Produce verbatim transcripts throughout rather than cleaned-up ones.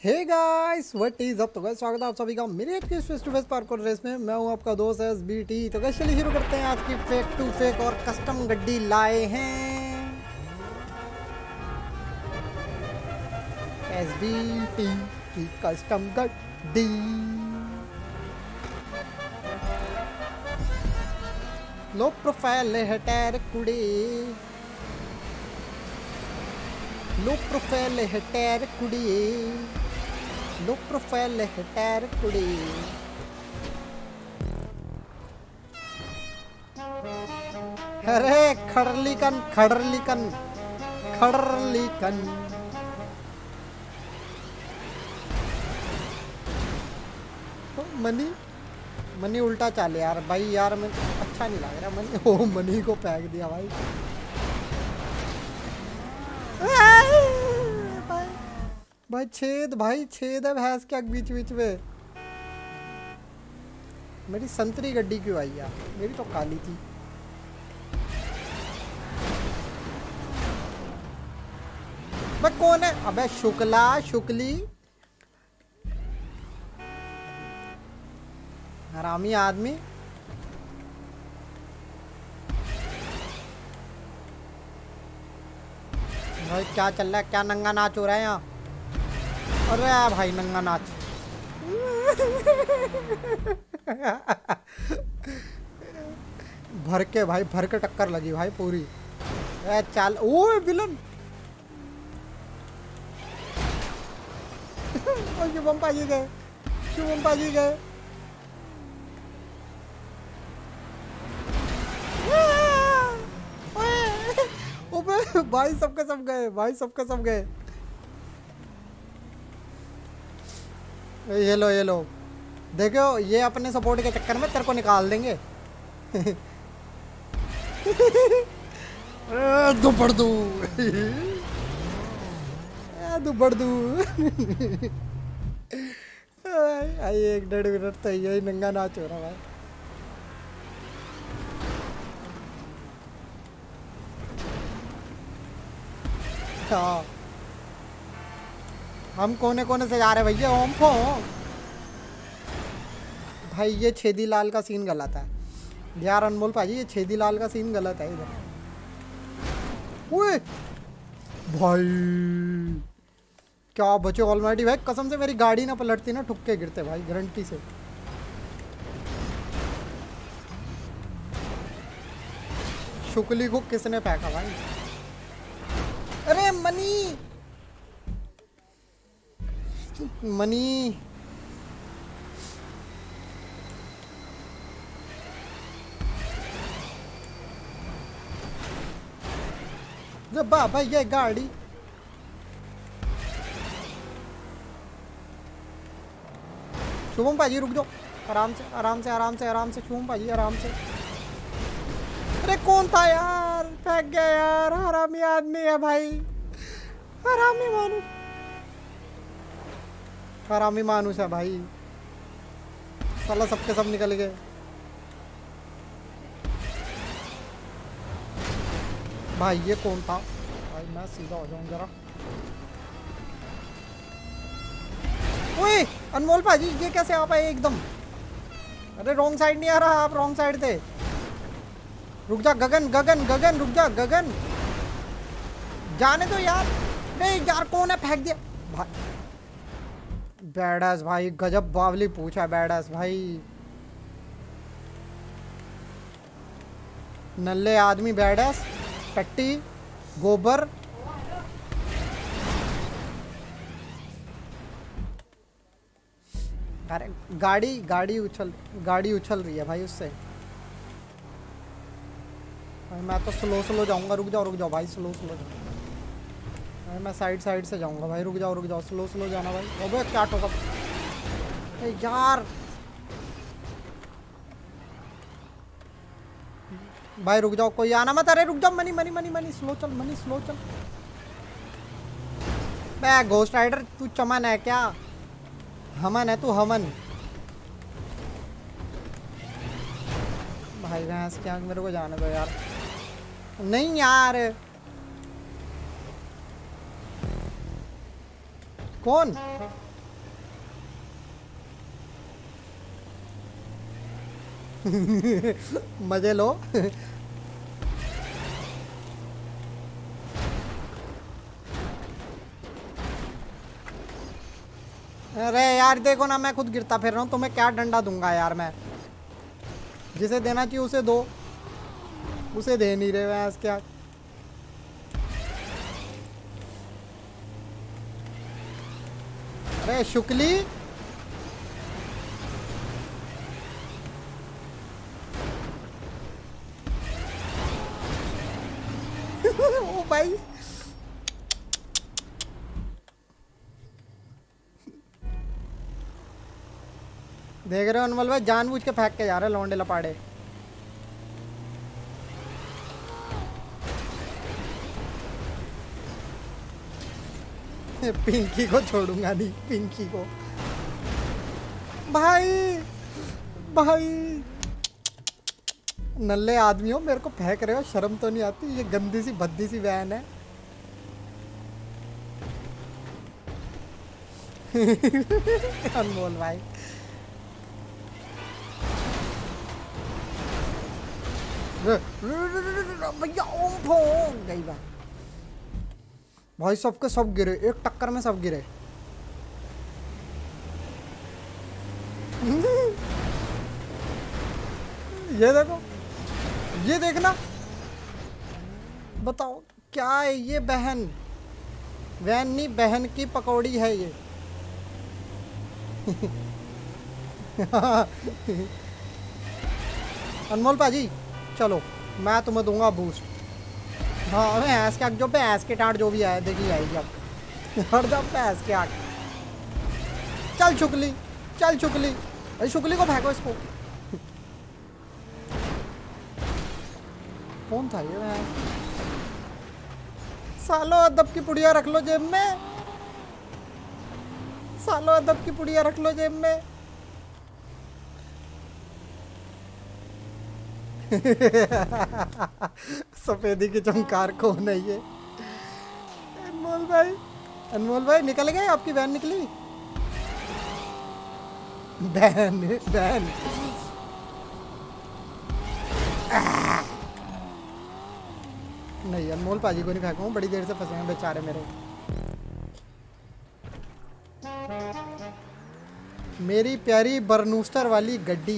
Hey guys what is up. तो guys स्वागत है आप सभी का मेरे एक face to face parkour race में। मैं हूं आपका दोस्त एस बी टी। तो गाइस चलिए शुरू करते हैं। आज की फेक टू फेक और कस्टम गड्डी लाए हैं एस बी टी की कस्टम गड्डी। लो प्रोफाइल है टायर कुड़े, लो प्रोफाइल है टायर कुड़े, लो प्रोफाइल है टायर कुड़ी। अरे खड़लीकन खड़लीकन खड़लीकन। तो मनी मनी उल्टा चाल यार भाई, यार मैं अच्छा नहीं लग रहा मनी। ओ मनी को फेंक दिया भाई। भाई छेद भाई छेद है भैंस के बीच बीच में। मेरी संतरी गड्डी क्यों आई यार, मेरी तो काली थी। भाई कौन है? अबे शुक्ला शुक्ली हरामी आदमी। भाई क्या चल रहा है? क्या नंगा नाच हो रहा है यहाँ? अरे भाई नंगा नाच। भर के भाई भर के टक्कर लगी भाई पूरी। ए चाल ओ विलन। शुभम पाजी गए, शुभम पाजी गए। ओबे भाई सबके सब गए, भाई सबके सब गए। ये लो ये लो देखो, ये अपने सपोर्ट के चक्कर में तेरे को निकाल देंगे। दुपड़ दू दुपड़ दू। आई एक डेढ़ मिनट तो यही नंगा नाच हो रहा भाई। हाँ हम कोने कोने से जा रहे भैया। ओम फो भाई, ये छेदी लाल का सीन गलत है यार। अनमोल भाजी ये छेदी लाल का सीन गलत है इधर। ओए भाई क्या बचे ऑलमाइटी भाई, कसम से मेरी गाड़ी ना पलटती ना ठुक के गिरते भाई, गारंटी से। शुक्ली को किसने फेंका भाई? अरे मनी मनी जब बाबा ये गाड़ी शुभम पाजी रुक जाओ, आराम से आराम से आराम से आराम से शुभम पाजी आराम से। अरे कौन था यार? फेंक गया यार। हरामी आदमी है भाई, हरामी मानुस, हरामी मानुस है भाई साला। सबके सब निकल गए भाई। ये कौन था भाई? मैं सीधा हो जाऊं जरा। ओए अनमोल भाजी ये कैसे आ पाए एकदम? अरे रॉन्ग साइड नहीं आ रहा, आप रॉन्ग साइड थे। रुक जा गगन गगन गगन रुक जा गगन, जाने दो यार। नहीं यार कौन है? फेंक दिया भाई। बैडास भाई गजब बावली पूछा बैडास भाई। नल्ले आदमी बैडास टट्टी गोबर। अरे गाड़ी गाड़ी उछल गाड़ी उछल रही है भाई उससे। भाई मैं तो स्लो स्लो जाऊंगा। रुक जाओ रुक जाओ भाई, स्लो स्लो जाओ भाई। मैं साइड साइड से जाऊंगा भाई। रुक जाओ रुक जाओ, स्लो स्लो जाना भाई। अबे क्या ठोका यार भाई। रुक जाओ कोई आना मत। अरे रुक जाओ money money money money slow चल, मनी स्लो चल। बे घोस्ट राइडर तू चमन है क्या? हमन है तू हमन भाई। भैंस क्या, मेरे को जाने दो यार। नहीं यार कौन? मजे लो। अरे यार देखो ना, मैं खुद गिरता फिर रहा हूँ, तुम्हें क्या डंडा दूंगा यार मैं। जिसे देना चाहिए उसे दो, उसे दे नहीं रहे मैं क्या। अरे शुक्ली ओ भाई देख रहे हो अनमोल भाई, जानबूझ के फेंक के जा रहे लौंडे लपाड़े। पिंकी को छोड़ूंगा नहीं, पिंकी को। भाई भाई नल्ले आदमी हो, मेरे को फेंक रहे हो, शर्म तो नहीं आती? ये गंदी सी भद्दी सी वैन है। अनमोल भाई भैया ओम फोंग गई बात। भाई सबके सब गिरे, एक टक्कर में सब गिरे। ये देखो, ये देखना, बताओ क्या है ये? बहन वैन नहीं, बहन की पकौड़ी है ये। अनमोल पाजी चलो, मैं तुम्हें दूंगा बूस्ट। हाँ भैंस के आग, जो भैंस के टाट जो भी आए देखी आएगी अब। हर जब भैंस के आग। चल शुक्ली, चल शुक्ली, अरे शुक्ली को फेंको इसको। कौन था ये भैंस? सालो अदब की पुड़िया रख लो जेब में, सालो अदब की पुड़िया रख लो जेब में। सफेदी की चमकार कौन है ये? अनमोल भाई, अनमोल भाई निकल गए, आपकी वैन निकली। वैन वैन नहीं, अनमोल पाजी को नहीं फेंकूं, बड़ी देर से फंसे हैं बेचारे मेरे। मेरी प्यारी बर्नूस्टर वाली गड्डी।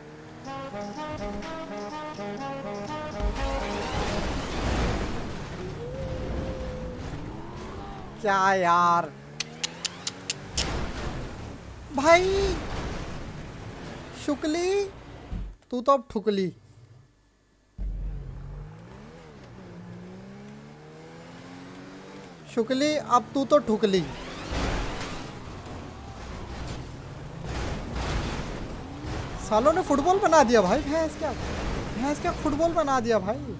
क्या यार भाई, शुक्ली तू तो अब ठुकली। शुक्ली अब तू तो ठुकली। सालों ने फुटबॉल बना दिया भाई, भैंस क्या, भैंस क्या फुटबॉल बना दिया भाई।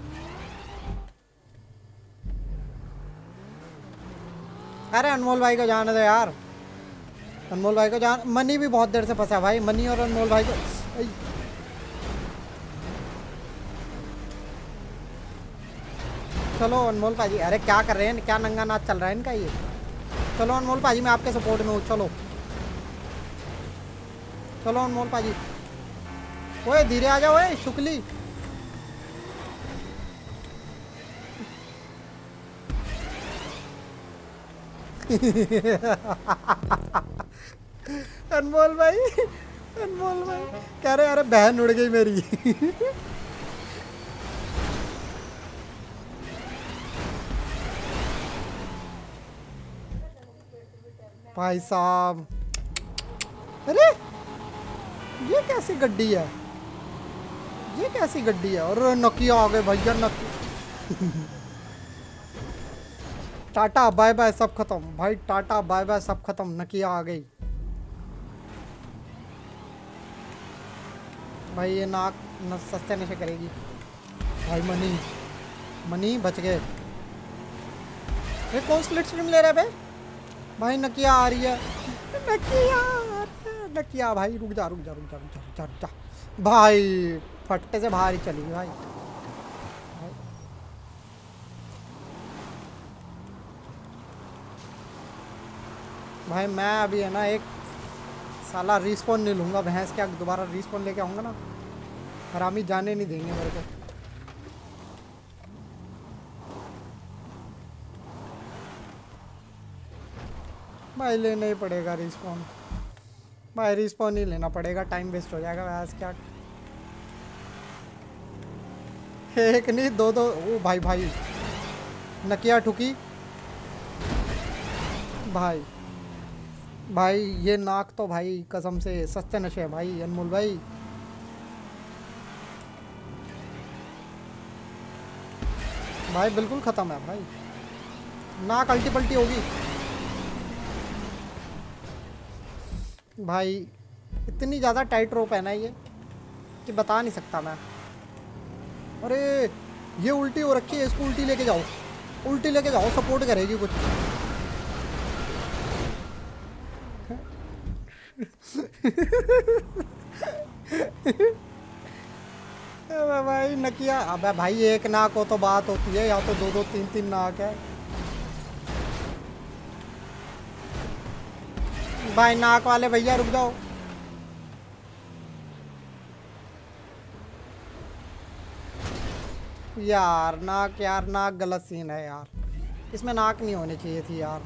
अरे अनमोल भाई को जाने दो यार, अनमोल भाई को जान। मनी भी बहुत देर से फंसा भाई, मनी और अनमोल भाई को। चलो अनमोल पाजी, अरे क्या कर रहे हैं, क्या नंगा नाच चल रहा है इनका ये। चलो अनमोल पाजी मैं आपके सपोर्ट में हूँ, चलो चलो अनमोल पाजी। ओए धीरे आ जाओ, ओए शुक्ली। अनमोल भाई, अनमोल भाई कह रहे अरे बहन उड़ गई मेरी। भाई साहब, अरे ये कैसी गड्डी है, ये कैसी गड्डी है? और नकिया आ गए भैया, नकी। टाटा बाय बाय सब खत्म भाई, टाटा बाय बाय सब खत्म, नकिया आ गई भाई। ये नाक न सस्ते नशे करेगी भाई। मनी मनी बच गए। ये कौन स्प्लिट स्क्रीन ले रहा है भाई? भाई नकिया आ रही है, नकिया नकिया भाई। रुक जा रुक जा रुक जा रुक जा रुक जा रुक जा भाई, फट्टे से बाहर ही चली गई भाई। भाई मैं अभी है ना एक साला रिस्पॉन नहीं लूँगा, भैंस क्या दोबारा रिस्पॉन लेके आऊँगा ना। हरामी जाने नहीं देंगे मेरे को। भाई लेना ही पड़ेगा रिस्पॉन, भाई रिस्पॉन ही लेना पड़ेगा, टाइम वेस्ट हो जाएगा वैस क्या। एक नहीं दो दो। ओ भाई भाई नकिया ठुकी भाई। भाई ये नाक तो भाई कसम से सस्ते नशे है भाई अनमोल भाई। भाई बिल्कुल ख़त्म है भाई, नाक अल्टी पल्टी होगी भाई। इतनी ज़्यादा टाइट रोप है ना ये कि बता नहीं सकता मैं। अरे ये उल्टी हो रखी है, इसको उल्टी लेके जाओ, उल्टी लेके जाओ, सपोर्ट करेगी कुछ। अबे भाई नकिया, अबे भाई एक नाक हो तो बात होती है, या तो दो दो तीन तीन नाक है भाई। नाक वाले भैया रुक जाओ। यार नाक, यार नाक गलत सीन है यार, इसमें नाक नहीं होनी चाहिए थी यार।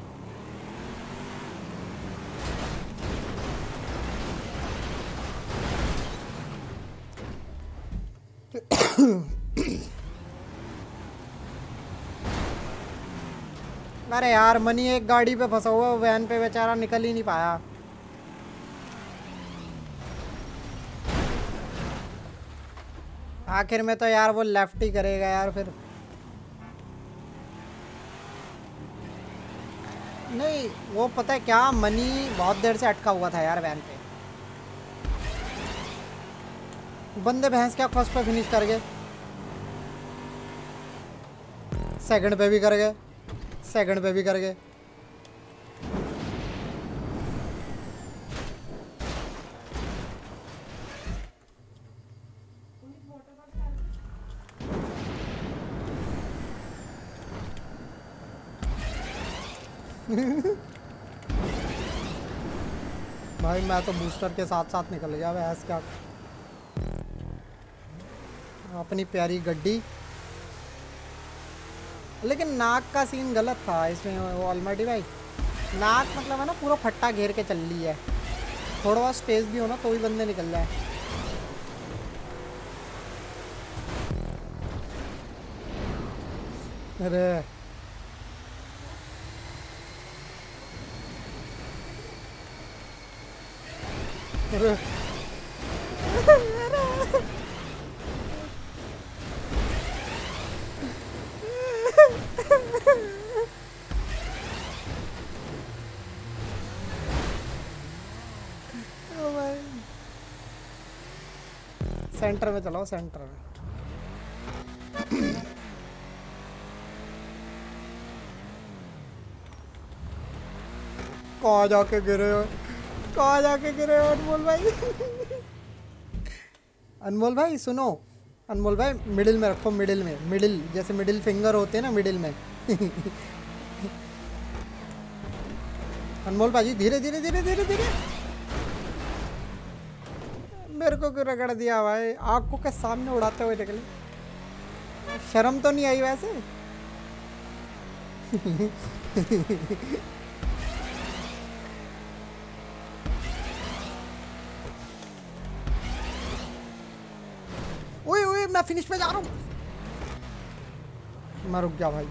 अरे यार मनी एक गाड़ी पे फंसा हुआ, वैन पे बेचारा निकल ही नहीं पाया। आखिर में तो यार वो लेफ्ट ही करेगा यार फिर। नहीं वो पता है क्या, मनी बहुत देर से अटका हुआ था यार वैन पे। बंदे भैंस क्या फर्स्ट पे फिनिश कर गए, सेकंड पे भी कर गए, सेकंड पे भी कर गए। भाई मैं तो बूस्टर के साथ साथ निकल गया वैस क्या। अपनी प्यारी गड्डी, लेकिन नाक का सीन गलत था इसमें वो ऑलमाइटी भाई। नाक मतलब है ना पूरा फट्टा घेर के चल रही है, थोड़ा बहुत स्पेस भी हो ना तो भी बंदे निकल जाए। अरे अरे सेंटर में चलाओ, सेंटर में। कहाँ जाके गिरे हो, कहाँ जाके गिरे हो अनमोल भाई। अनमोल भाई सुनो, अनमोल भाई मिडिल में रखो, मिडिल में, मिडिल जैसे मिडिल फिंगर होते हैं ना मिडिल में। अनमोल भाई धीरे धीरे धीरे धीरे धीरे। मेरे को क्यों रगड़ दिया भाई, आंखों के सामने उड़ाते हुए निकले। शर्म तो नहीं आई वैसे। ओए ओए मैं फिनिश पे जा रहा हूँ, मैं रुक गया भाई।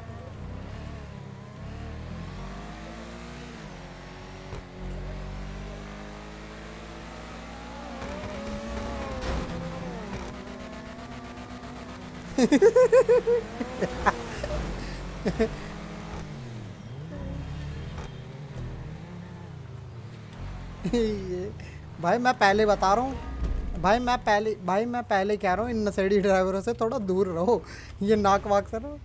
ये भाई मैं पहले बता रहा हूँ भाई, मैं पहले भाई मैं पहले कह रहा हूँ इन नशेड़ी ड्राइवरों से थोड़ा दूर रहो, ये नाक वाक से रहो।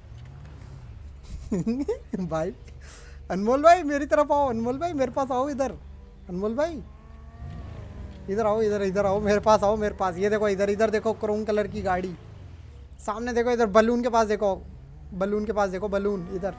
भाई अनमोल भाई मेरी तरफ आओ, अनमोल भाई मेरे पास आओ इधर, अनमोल भाई इधर आओ, इधर इधर आओ मेरे पास, आओ मेरे पास। ये देखो इधर, इधर देखो क्रोम कलर की गाड़ी सामने देखो, इधर बलून के पास देखो, बलून के पास देखो, बलून इधर।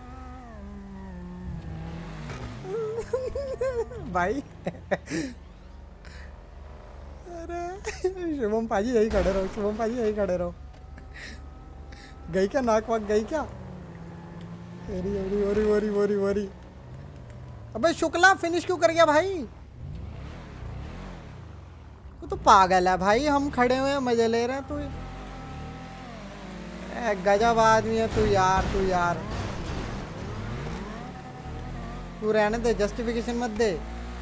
भाई अरे शुभम पाजी यही खड़े रहो, शुभम पाजी यही खड़े रहो। गई क्या नाक वाक गई क्या? ओरी ओरी ओरी ओरी ओरी ओरी। अबे शुक्ला फिनिश क्यों कर गया भाई? वो तो पागल है भाई, हम खड़े हुए हैं मजे ले रहे हैं तू। गजब आदमी है तू यार, तू यार तू रहने दे, जस्टिफिकेशन मत दे।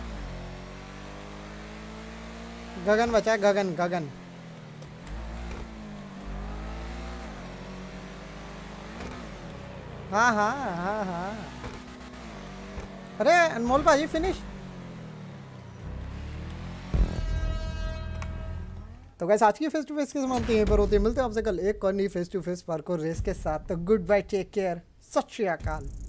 गगन बचा, गगन गगन हाँ हाँ हाँ हाँ। अरे अनमोल भाजी फिनिश। तो गाइस आज की फेस टू फेस की समाप्ति यहीं पर होती है। मिलते हैं आपसे कल एक और नई face to face parkour race के साथ। तो गुड बाय, टेक केयर, सत श्री अकाल।